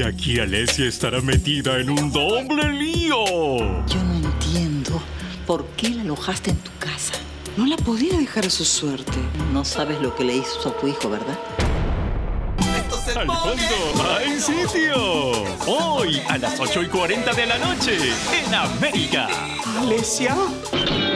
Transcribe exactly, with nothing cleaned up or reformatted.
aquí Alesia estará metida en un doble lío. Yo no entiendo por qué la alojaste en tu casa. No la podía dejar a su suerte. No sabes lo que le hizo a tu hijo, ¿verdad? Al fondo hay sitio. Hoy a las ocho y cuarenta de la noche en América. ¿Alesia?